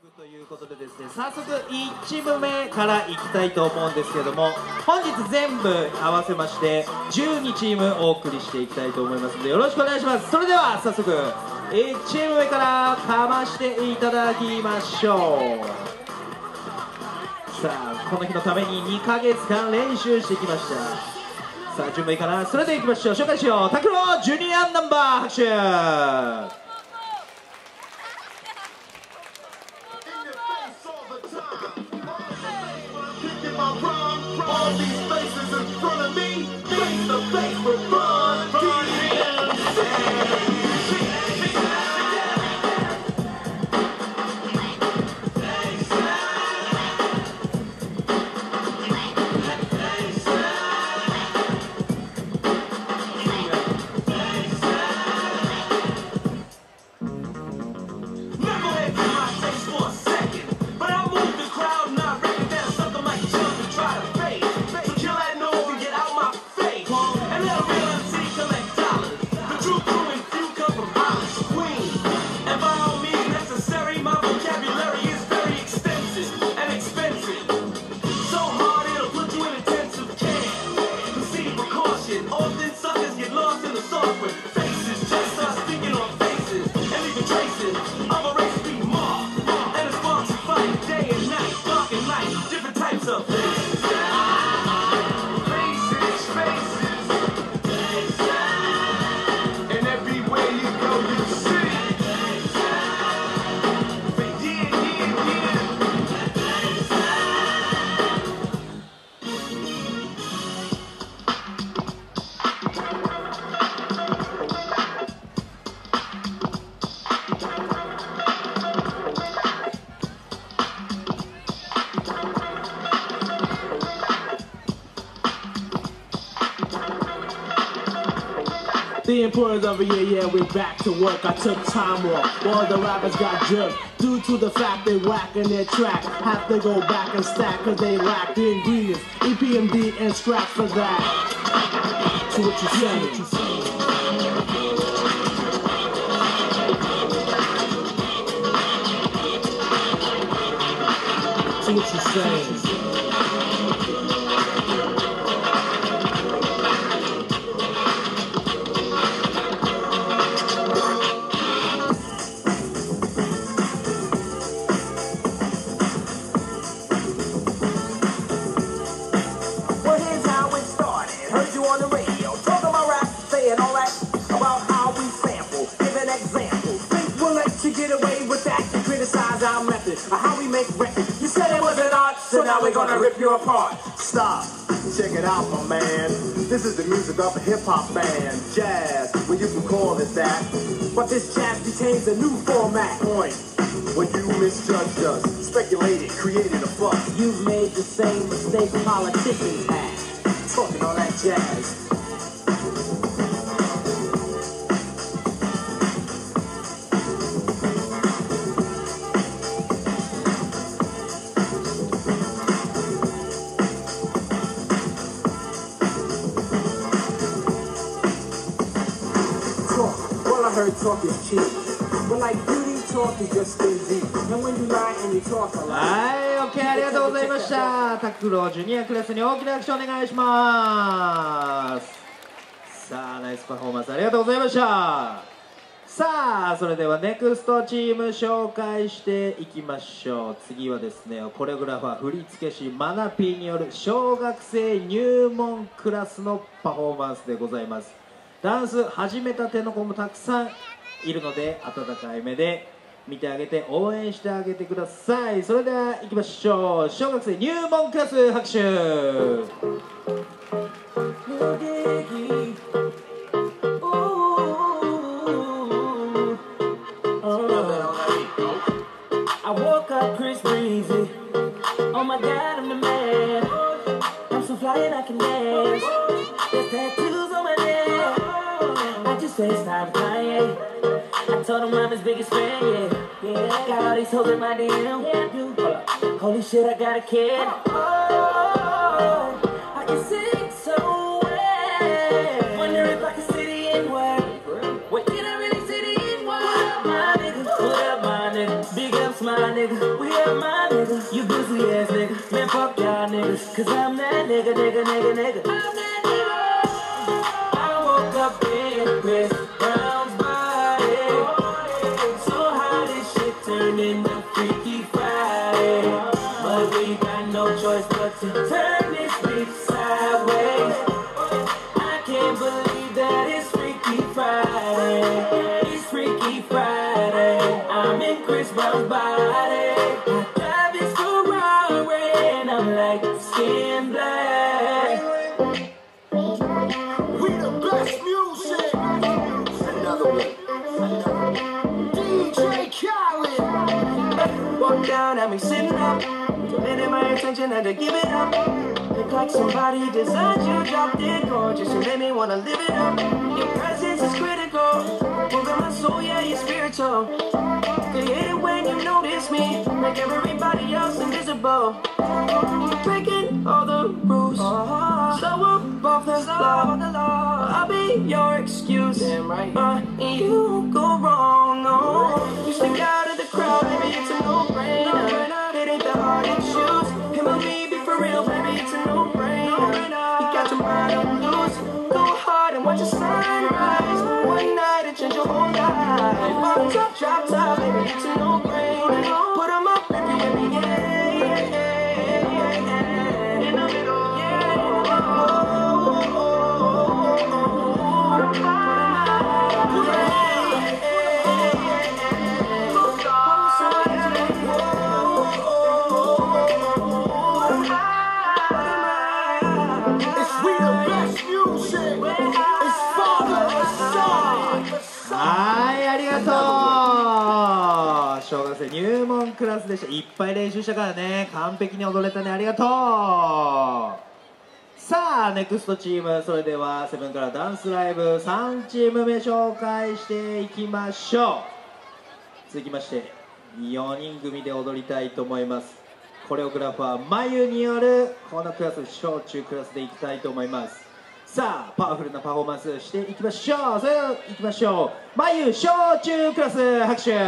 ということでですね、早速1チーム目からいきたいと思うんですけども、本日全部合わせまして12チームお送りしていきたいと思いますのでよろしくお願いします。それでは早速1チーム目からかましていただきましょう。さあこの日のために2ヶ月間練習してきました。さあ準備いいかな。それでいきましょう。紹介しよう。拓郎ジュニアナンバー拍手。 All these faces in front of me, face to face with Ron DMC. The importance of it, yeah, we're back to work. I took time off, all the rappers got jerked due to the fact they whacking their track. Have to go back and stack cause they lack the ingredients, EPMD and scratch for that. So what you say? So what you say? How we make records. You said it wasn't art, so now we're gonna rip you apart. Stop. Check it out, my man. This is the music of a hip-hop band. Jazz, well you can call it that. But this jazz became a new format. Point. When you misjudged us, speculated, created a fuss. You've made the same mistake politicians have. Talking all that jazz. I heard talk is cheap, but like beauty talk is just stingy. And when you lie and you talk a lot. はい、OK、ありがとうございました。拓郎ジュニアクラスに大きな拍手お願いします。さあ、ナイスパフォーマンスありがとうございました。さあ、それではネクストチーム紹介していきましょう。次はですね、コレオグラファー振付師マナピーによる小学生入門クラスのパフォーマンスでございます。ダンス始めたての子もたくさんいるので温かい目で見てあげて応援してあげてください。それでは行きましょう。小学生入門クラス拍手。 I woke up Chris Breezy. Oh my God, I'm the man. I'm so fly and I can dance. There's tattoos on my neck. I just FaceTime Kanye. I told him I'm his biggest fan, yeah. Got all these hoes in my DM. Holy shit, I got a kid. I can sing so well. Wonder if I can see the N-word. Wait, can I really see the N-word? What up, my nigga? Big big ups, my nigga. We are my nigga. You goofy ass nigga. Man, fuck y'all niggas. Cause I'm that nigga, nigga, nigga, nigga. I'm that nigga. I woke up in Chris Brown's body. So how this shit turned into Freaky Friday. But we got no choice but to turn this beat sideways. I can't believe that it's Freaky Friday. It's Freaky Friday. I'm in Chris Brown's body. I drive this Ferrari and I'm like skin black. We the best music. Another one. DJ Khaled. Walk down at me sitting up, demanding my attention and to give it up. Look like somebody designed you, dropped it gorgeous. You made me wanna live it up. Your presence is critical. Moving my soul, yeah, you're spiritual. Created when you notice me, like everybody else invisible. Breaking all the rules, so above the law. I'll be your excuse. Damn right. You go wrong, no. You stick out of the crowd, baby, it's a no-brainer. It ain't the hard to choose. Him or me, be for real, baby, it's a no-brainer. You got your mind on loose. Go hard and watch the sunrise. One night and change your whole life. Bottom top, drop top, baby, it's a no-brainer. Put 'em up, baby, yeah. In the middle, It's we the best music. It's Father and Son. はい、ありがとう。小学生入門クラスでした。いっぱい練習したからね、完璧に踊れたね。ありがとう。さあネクストチーム、それではセブンからダンスライブ3チーム目紹介していきましょう。続きまして4人組で踊りたいと思います。コレオグラファーまゆによるこのクラス、小中クラスでいきたいと思います。さあパワフルなパフォーマンスしていきましょう。それではいきましょう。まゆ小中クラス、拍手。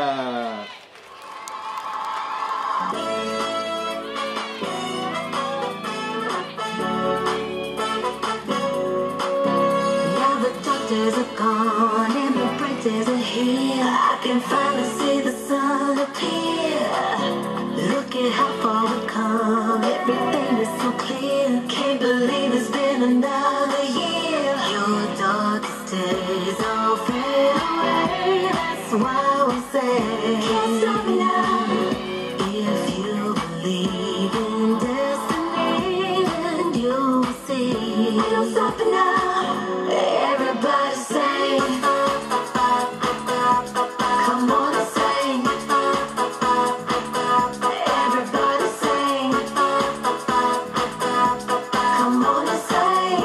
Days are gone and the bright days are here. I can finally see the sun appear. Look at how far we've come. Everything is so clear. Can't believe it's been another year. Your darkest days all fade away. That's why we say can't stop me now. If you believe in destiny, then you will see. Don't stop it now. Everybody sing. Come on and sing. Everybody sing. Come on and sing.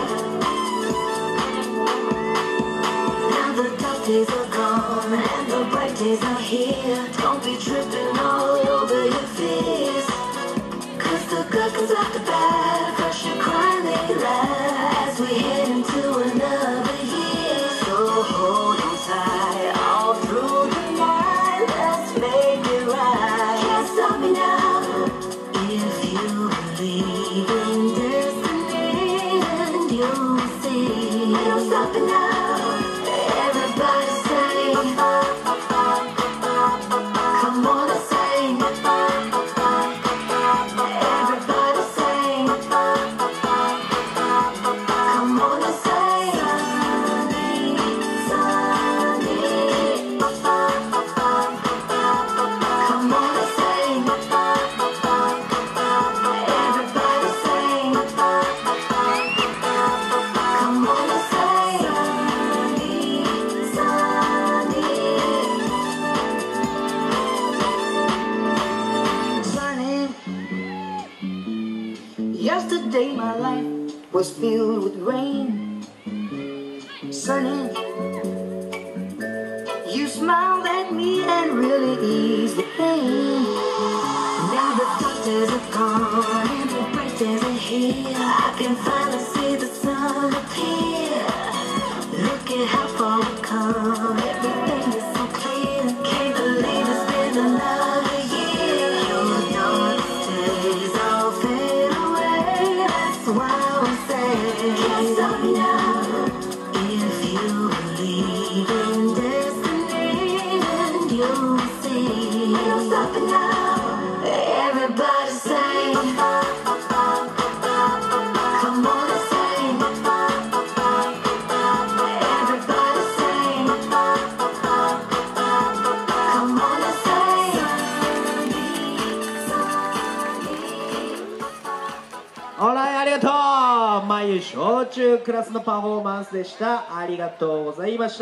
Now the dark days are gone and the bright days are here. Don't be tripping all over your fears. Cause the good comes after bad. First you cry, then you laugh. As we head into another year. So hold on tight all through the night. Let's make it right. Can't stop me now. If you believe in destiny, then you will see. Don't stop it now. Everybody sing. Come on and sing. Everybody sing. Come on and sing. Sunny, come on and sing. Everybody sing. Come on and sing. Sunny. Yesterday my life was filled with rain. Sunny, you smiled at me and really eased the pain. Now the dark days are gone and the bright days are here. I can finally see the sun appear. Look at how far we've come. Everything is so clear. Can't believe it's been another Ain't no stopping now. Everybody say, come on and say, everybody say, come on and say, オーライ、ありがとう。眉小中クラスのパフォーマンスでした。ありがとうございました。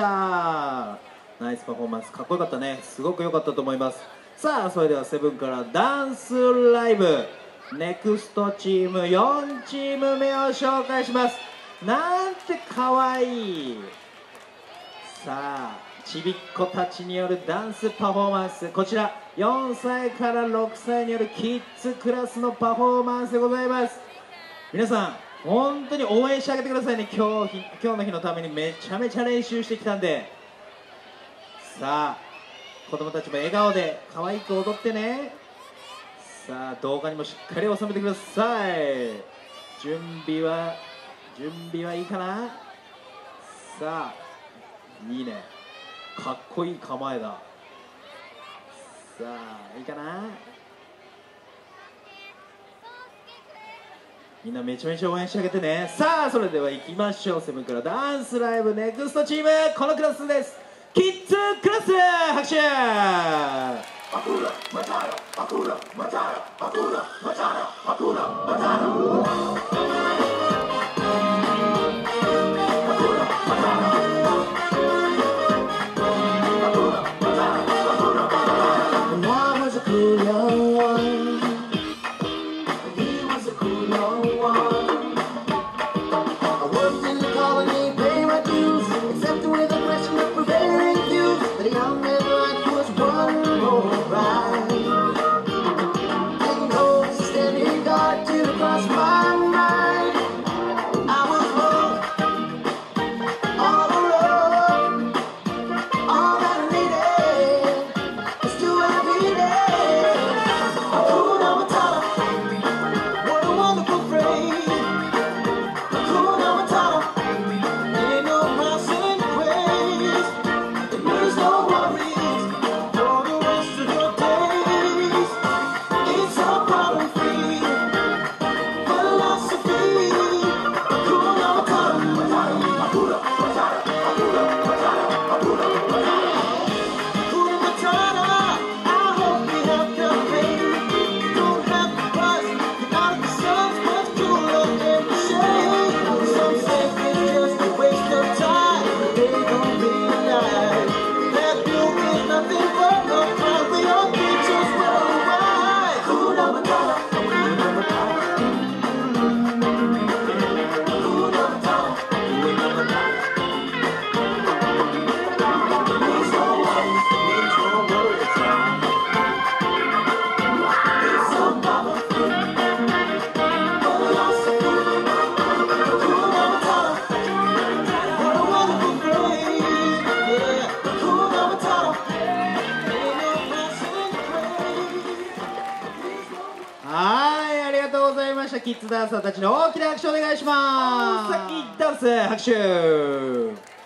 ナイスパフォーマンス、かっこよかったね。すごく良かったと思います。さあ、それではセブンからダンスライブネクストチーム4チーム目を紹介します。なんてかわいい。さあ、ちびっ子たちによるダンスパフォーマンス、こちら4歳から6歳によるキッズクラスのパフォーマンスでございます。皆さん本当に応援してあげてくださいね。今日の日のためにめちゃめちゃ練習してきたんで。さあ、子供たちも笑顔で可愛く踊ってね。さあ、動画にもしっかり収めてください。準備はいいかな。さあ、いいね、かっこいい構えだ。さあ、いいかな。みんなめちゃめちゃ応援してあげてね。さあ、それでは行きましょう。セブンからダンスライブネクストチーム、このクラスです。キッズクラス、拍手。キッズダンサーたちの大きな拍手お願いします。さっきダンス拍手。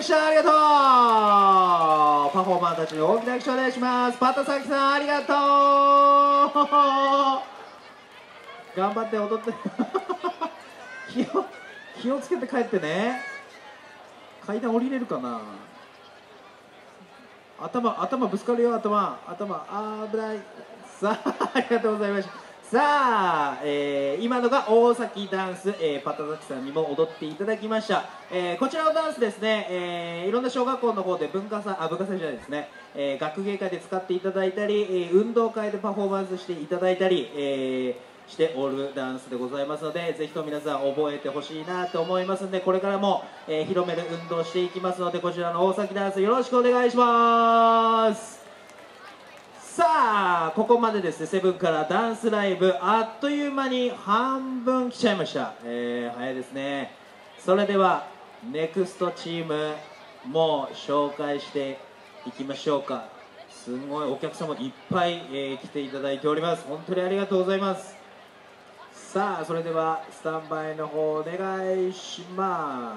した。ありがとう。パフォーマーたちに大きな拍手をお願いします。パタサキさんありがとう。頑張って踊って気をつけて帰ってね。階段降りれるかな。頭ぶつかるよ。頭危ない。さあありがとうございました。さあ、今のが大崎ダンス、パタザキさんにも踊っていただきました。こちらのダンスですね、いろんな小学校の方で文化祭じゃないですね、学芸会で使っていただいたり、運動会でパフォーマンスしていただいたり、しておるダンスでございますので、ぜひと皆さん覚えてほしいなと思いますので、これからも、広める運動をしていきますので、こちらの大崎ダンスよろしくお願いします。さあここまでですね、セブンからダンスライブあっという間に半分来ちゃいました。早いですね。それではネクストチームも紹介していきましょうか。すごいお客様いっぱい、来ていただいております。本当にありがとうございます。さあそれではスタンバイの方お願いします。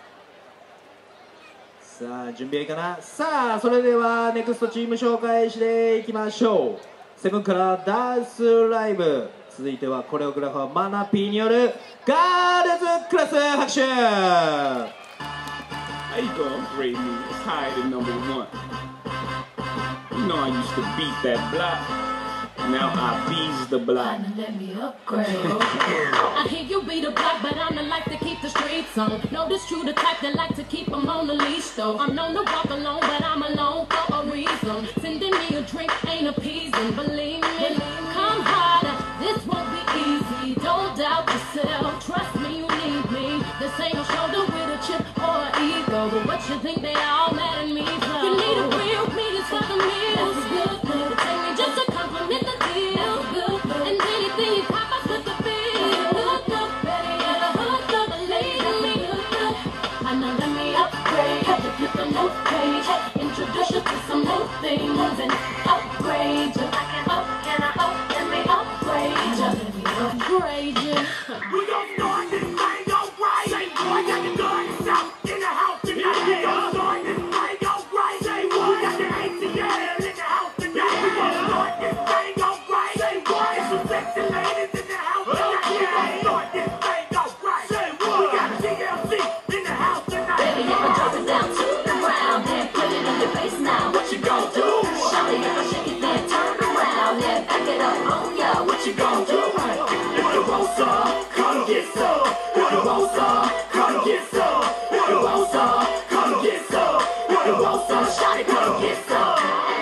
さあ準備はいいかな。さあそれではネクストチーム紹介していきましょう。セブンからダンスライブ、続いてはコレオグラファーマナピーによるガールズクラス拍手。 How you gonna rate me as high as number one? You know I used to beat that block. Now I bees the block. Let me upgrade. I hear you be the block, but I'm the like to keep the streets on. No, this true, the type that like to keep them on the leash, though. I'm known to walk alone, but I'm alone for a reason. Sending me a drink ain't appeasing, believe me. Come harder, this won't be easy. Don't doubt yourself, trust me, you need me. This ain't a shoulder with a chip or an ego, but what you think they all mad at me for? You need a real meetings for the meals. Take me just a compliment the deal. And anything you pop up with the bill. Better yet, a hook up, lady. I know, let me upgrade. Had to flip a new page. Introduce you to some new things and upgrade you. Let me upgrade you. Upgrade you. We gon' start this thing alright. Say boy, got the guns out in the house tonight. We gon' start this thing alright. Say boy, we got the ATL in the house tonight. We gon' start this thing alright. Say boy, it's some sexy ladies in the house tonight. We gon' start this thing alright. Say boy, we got TLC in the house tonight. Baby, I'ma drop it down to the ground, then put it in your face now. What you gon' do? Shawty, I'ma shake it, then turn around, then back it up on ya. What you gon' do? If you want some, come get some. If you want some, come get some. If you want some, come get some. If you want some, shawty, come get some.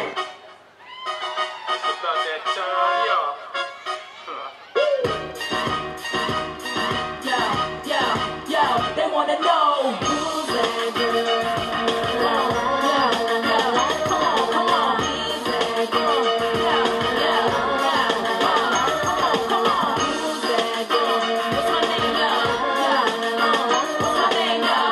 About that time, y'all. Yo, they wanna know who's that girl. Come on. Who's that girl? Who's that girl? What's my name, y'all? What's my name, y'all?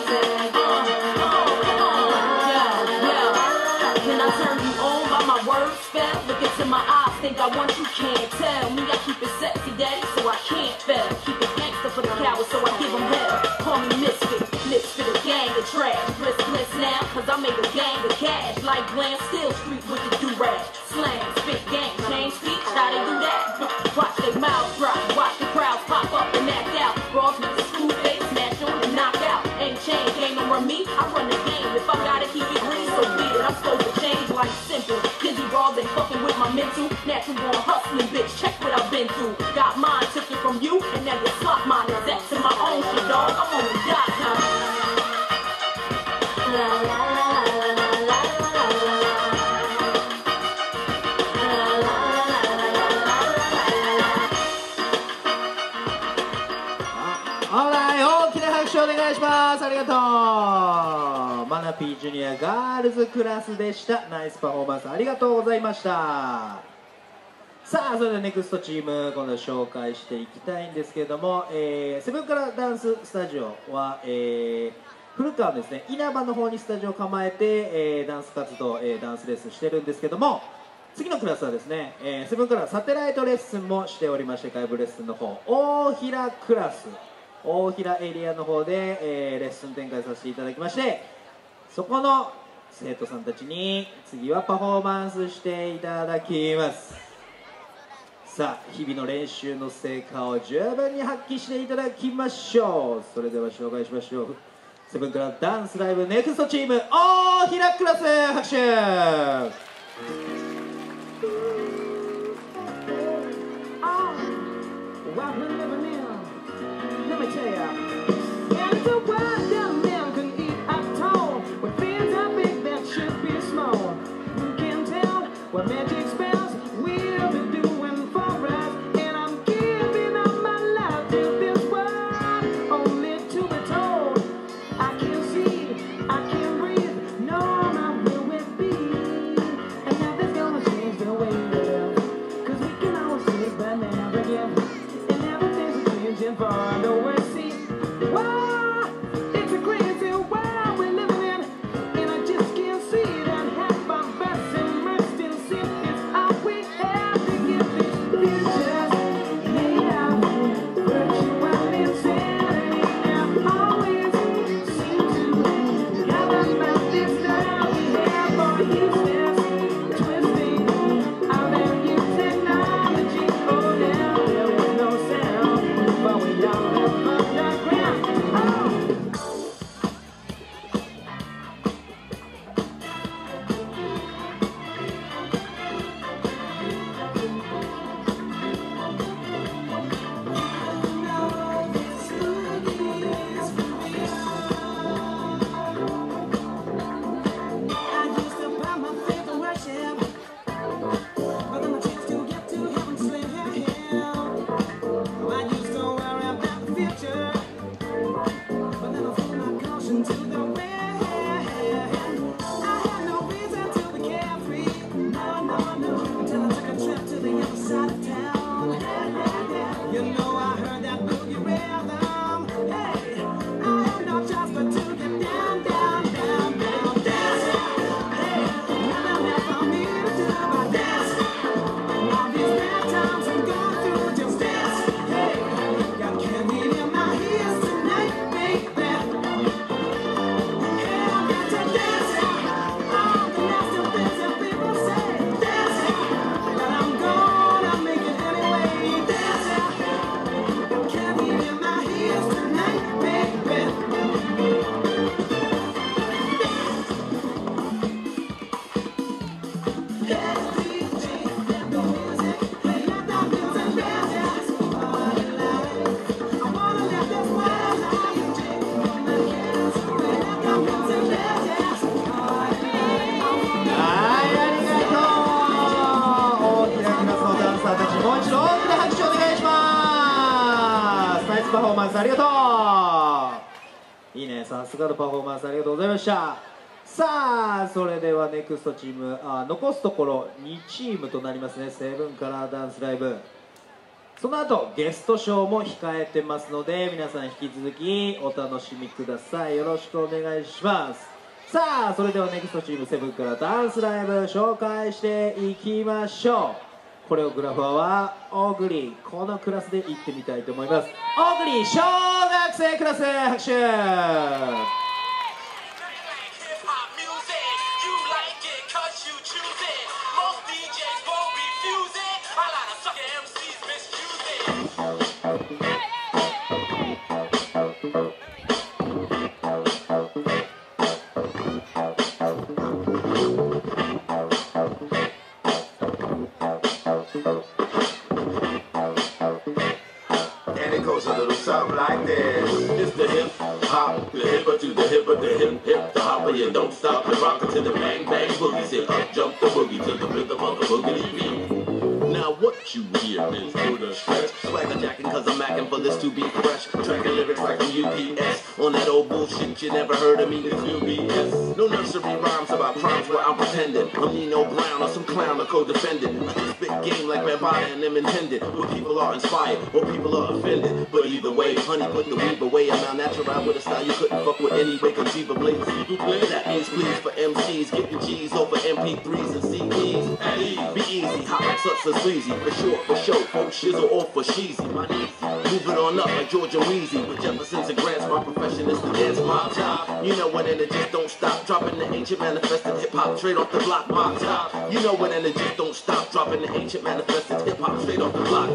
Can I turn you on by my words spell? Look into my eyes, think I want you, can't tell me. I keep it sexy, daddy, so I can't fail. Keep it gangster for the cowards, so I give them hell. Call me misfit, lips for the gang of trash. Bliss now, cause I make a gang of cash. Like Glam Steel Street with the do-rag. Slang, spit, gang, change speech, how they do that? Watch they mouths drop, watch the crowds pop up and act out. Brawls with the screw face, smash on and knock out. Ain't change, ain't no run me, I run the game. If I gotta keep it green, so be it. I'm supposed to change like simple. Dizzy brawls ain't fucking with my mental. Natural born hustling, bitch, check what I've been through. Got mine, took it from you, and now you slot mine. That's to my own shit, dog. I'm on the dot now. La la la la la la はい、大きな拍手お願いします。ありがとう。マナピージュニアガールズクラスでした。ナイスパフォーマンスありがとうございました。さあそれではネクストチーム今度紹介していきたいんですけれども、セブンからダンススタジオは、古川のですね稲葉の方にスタジオを構えて、ダンス活動、ダンスレッスンしてるんですけども、次のクラスはですね、セブンからサテライトレッスンもしておりまして、外部レッスンの方大平クラス、 大平エリアの方で、レッスン展開させていただきまして、そこの生徒さんたちに次はパフォーマンスしていただきます。さあ、日々の練習の成果を十分に発揮していただきましょう。それでは紹介しましょう。セブンからダンスライブネクストチーム大平クラス、拍手。パフォーマンスありがとう。いいね、さすがのパフォーマンスありがとうございました。さあ、それではネクストチーム、残すところ2チームとなりますね。セブンカラーダンスライブ、その後ゲストショーも控えてますので、皆さん引き続きお楽しみください。よろしくお願いします。さあ、それではネクストチームセブンからダンスライブ紹介していきましょう。コレオグラファーはオグリー、このクラスで行ってみたいと思います。オグリー小学生クラス、拍手。 Something like this. It's the hip hop, the hipper to the hipper, the hip hip, the hopper. You don't stop the rocker to the bang bang boogie. Say up jump the boogie to the rhythm of the boogity beat. Now what you hear is Buddha stretch, swagger jacking 'cause I'm macking for this to be fresh. Tracking lyrics like I'm UPS on that old bullshit you never heard of me. It's UBS. No nursery rhymes about crimes where I'm pretending I'm Nino Brown or some clown or co-defendant. I just spit game like Red Body and them intended. Where people are inspired or people are offended. But either way, honey, put the weave away. I'm malnatural with a style you couldn't fuck with anyway. Conceivably, that means please for MCs, get your G's over MP3s and CDs. At ease, be easy, hot like such a sleazy. For short, for show, for shizzle or for sheezy. My name, moving on up like Georgia Wheezy. With Jefferson's and grants, my profession is to dance my job. You know when and it just don't stop. Dropping the ancient manifested hip-hop straight off the block, my top. You know when and it just don't stop. Dropping the ancient manifested hip-hop straight off the block,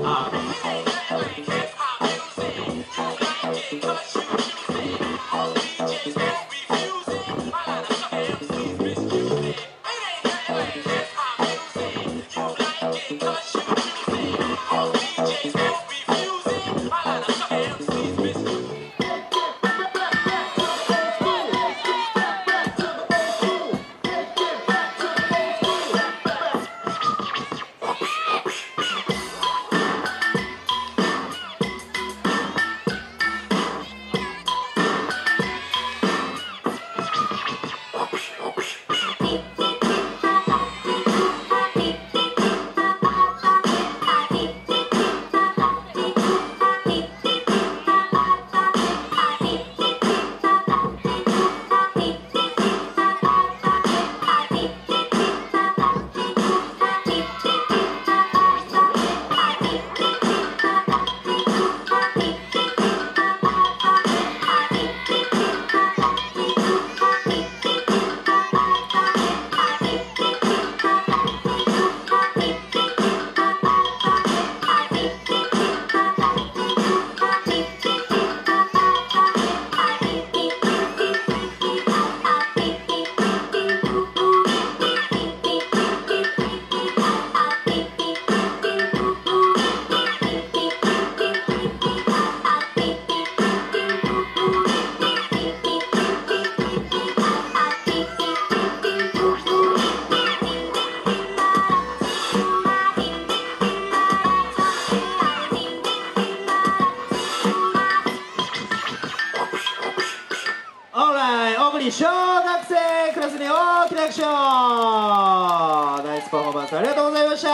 小学生クラスに大きな拍手を。ナイスパフォーマンスありがとうございました。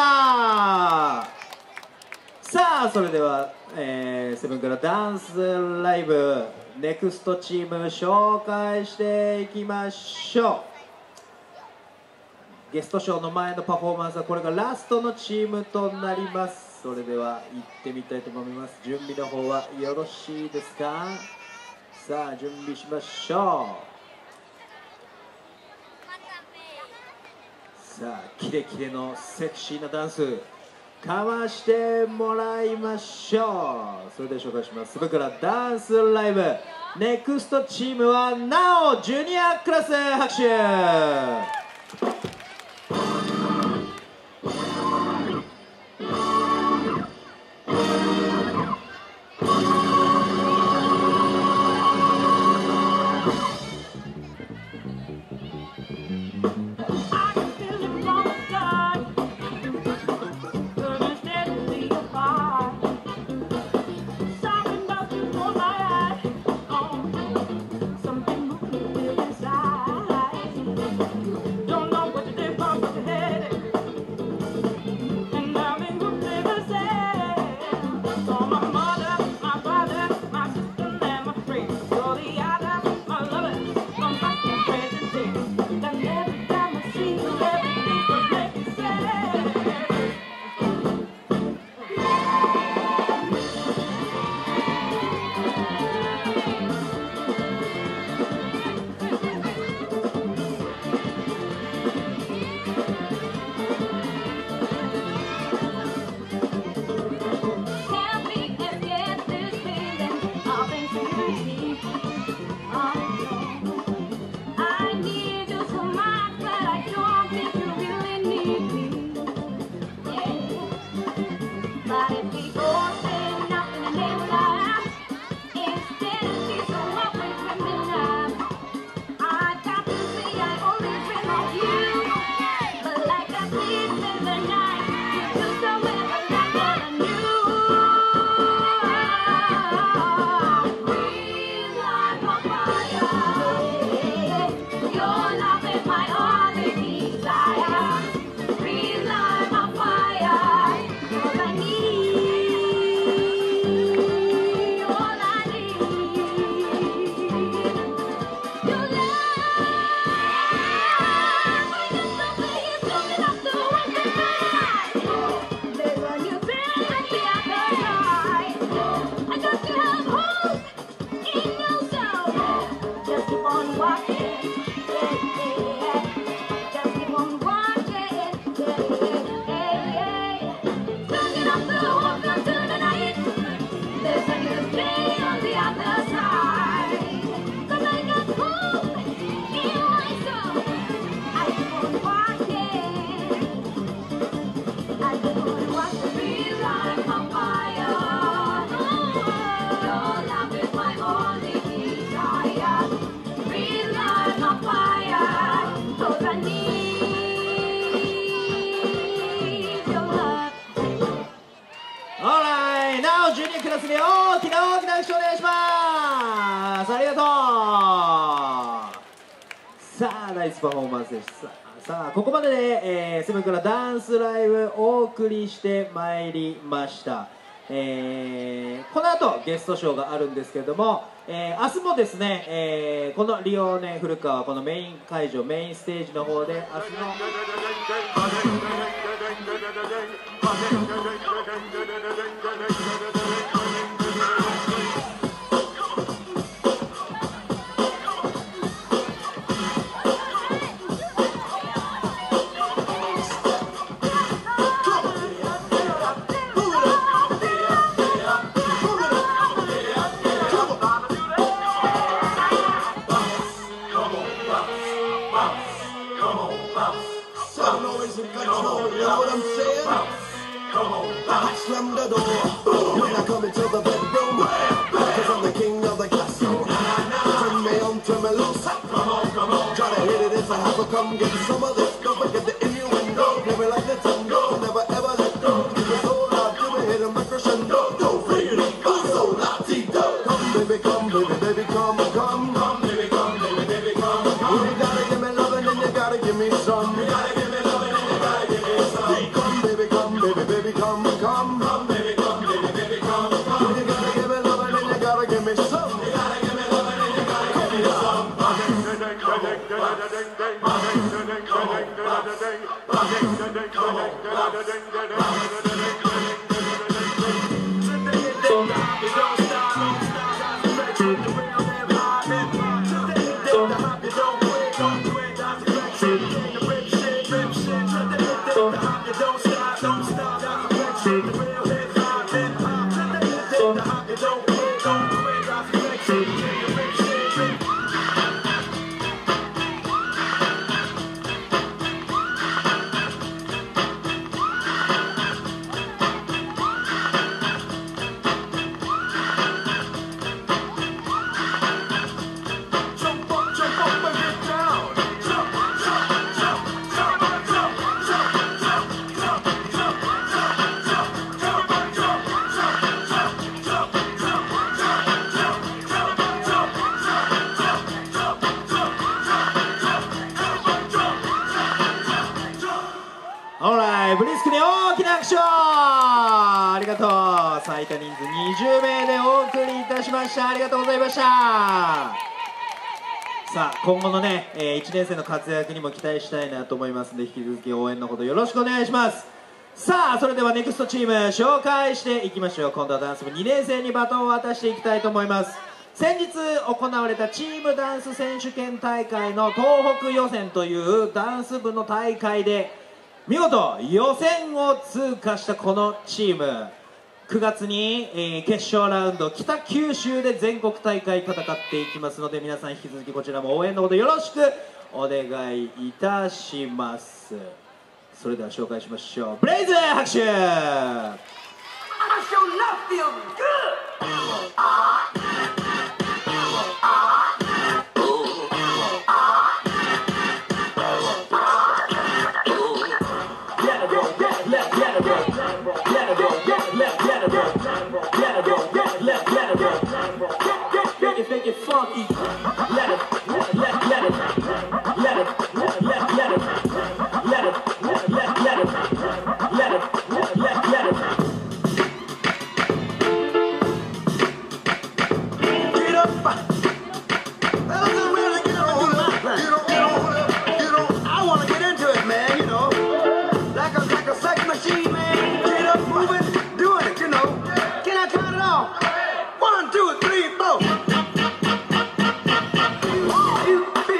さあそれでは、セブンからダンスライブネクストチーム紹介していきましょう。ゲストショーの前のパフォーマンスはこれがラストのチームとなります。それでは行ってみたいと思います。準備の方はよろしいですか。さあ準備しましょう。さあキレキレのセクシーなダンスかましてもらいましょう。それでは紹介します。それからダンスライブネクストチームはなおジュニアクラス。拍手。 Don't know what to ジュニアクラスに大きな拍手お願いします。ありがとう。さあナイスパフォーマンスです。さあここまでで、セブンからダンスライブお送りしてまいりました。この後ゲストショーがあるんですけれども、明日もですね、このリオネ古川このメイン会場メインステージの方で明日の Slam the door when I come into the bedroom, cause I'm the king of the castle. Turn me on, turn me loose. Come on, try to hit it if I have to come get some of this. Don't forget the innuendo, play me like the tango, never ever let go. Give me so loud, give me hit 'em like crescendo. Don't feel it, so latito. Come baby, come baby, baby, come, come, come baby, come baby, baby, come, come. You gotta give me lovin' and you gotta give me some. You gotta give me lovin' and you gotta give me some. Come baby, come baby, baby, come, come.ブリスクに大きな拍手をありがとう。最多人数20名でお送りいたしました。ありがとうございました。さあ今後のね、1年生の活躍にも期待したいなと思いますので、引き続き応援のほどよろしくお願いします。さあそれではネクストチーム紹介していきましょう。今度はダンス部2年生にバトンを渡していきたいと思います。先日行われたチームダンス選手権大会の東北予選というダンス部の大会で見事予選を通過したこのチーム、9月に、決勝ラウンド北九州で全国大会戦っていきますので、皆さん引き続きこちらも応援のほどよろしくお願いいたします。それでは紹介しましょう。ブレイズ拍手。 Make it funky. Let it, let it, let it, let it, let it, let it, let it, let it, let it, let it. Get up. That doesn't really get on. I want to get into it, man. You know, like a sex machine, man. Get up, moving, doing it. You know. Can I turn it off? 1, 2, 3, 4.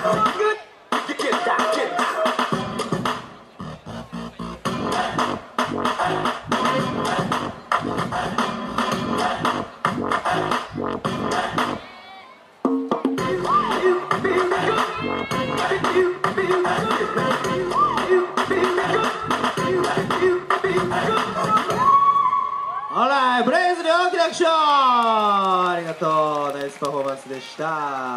ブレイズに大きな拍手をありがとう。ナイスパフォーマンスでした。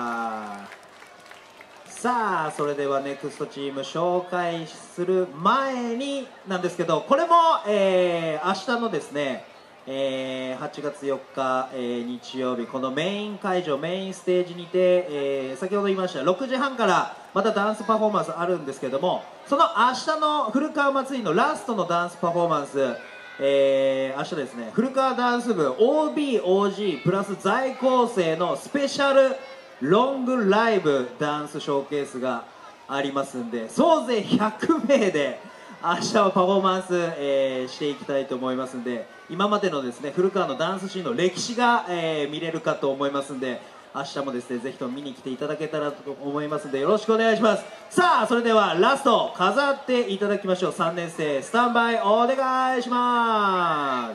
さあそれではネクストチーム紹介する前になんですけど、これも、明日のですね、8月4日、日曜日このメイン会場メインステージにて、先ほど言いました6時半からまたダンスパフォーマンスあるんですけども、その明日の古川祭りのラストのダンスパフォーマンス、明日ですね、古川ダンス部 OB、OG プラス在校生のスペシャルロングライブダンスショーケースがありますんで、総勢100名で明日はパフォーマンス、していきたいと思いますんで、今までのですね古川のダンスシーンの歴史が、見れるかと思いますんで、明日もですねぜひとも見に来ていただけたらと思いますんでよろしくお願いします。さあそれではラスト飾っていただきましょう。3年生スタンバイお願いします。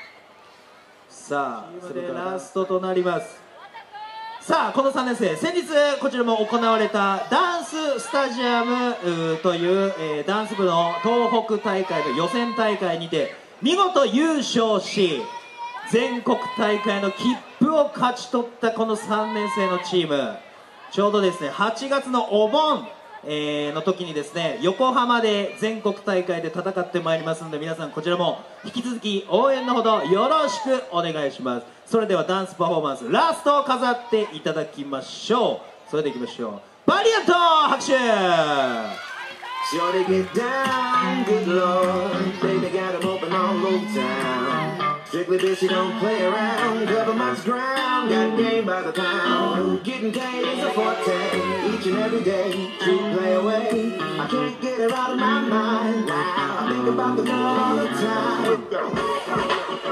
さあそれでラストとなります。さあこの3年生、先日こちらも行われたダンススタジアムという、ダンス部の東北大会の予選大会にて見事優勝し、全国大会の切符を勝ち取ったこの3年生のチーム、ちょうどですね8月のお盆、の時にですね横浜で全国大会で戦ってまいりますので、皆さんこちらも引き続き応援のほどよろしくお願いします。それではダンスパフォーマンスラストを飾っていただきましょう。それでいきましょう。バリアント拍手。 Shorty get down, good lord. Baby got 'em open all over town. Strictly bitch, she don't play around. Cover much ground, got game by the pound. Getting paid is a forte, each and every day. She play away, I can't get her out of my mind now. I think about the girl all the time.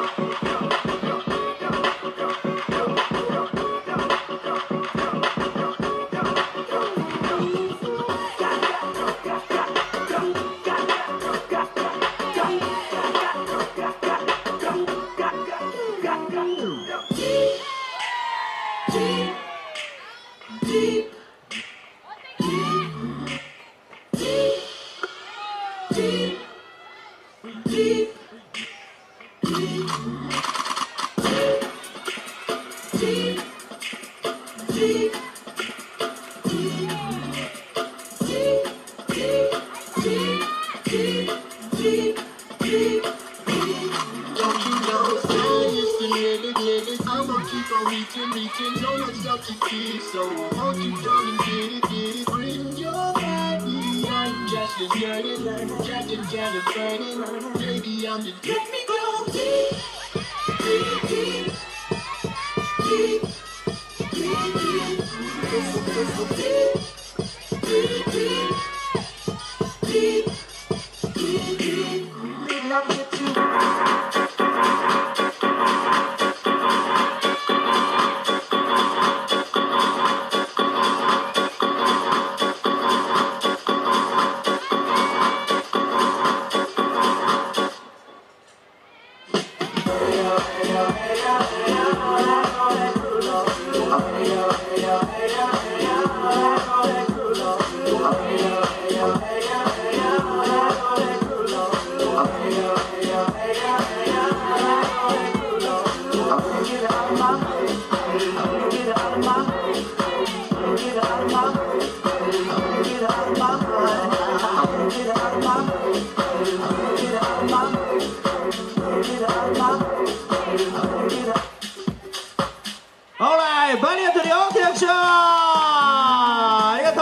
Alright、バリアントに大きな拍手をありが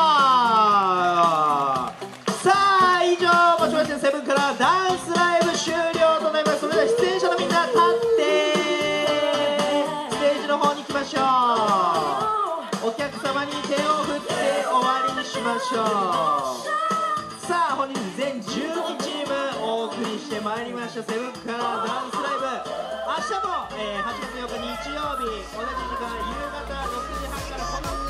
とう。さあ以上もちましてセブンからダンスライブ終了となります。それでは出演者のみんな立ってステージの方に行きましょう。お客様に手を振って終わりにしましょう。さあ本日全12チームお送りしてまいりましたセブンからダンスライブ、明日も、8月4日日曜日同じ時間夕方6時半からこの